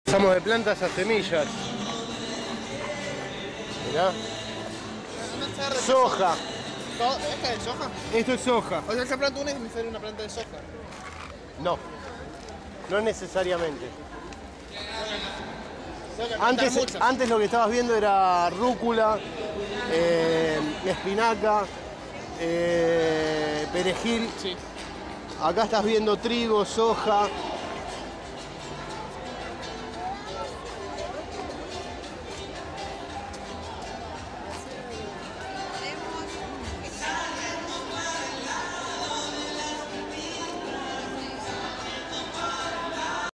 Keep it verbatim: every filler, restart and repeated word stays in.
Pasamos de plantas a semillas. Mirá. Soja. ¿Esta es soja? Esto es soja. O sea, esa planta una es necesaria una planta de soja. No. No necesariamente. Antes, antes lo que estabas viendo era rúcula, eh, espinaca, eh, perejil. Sí. Acá estás viendo trigo, soja,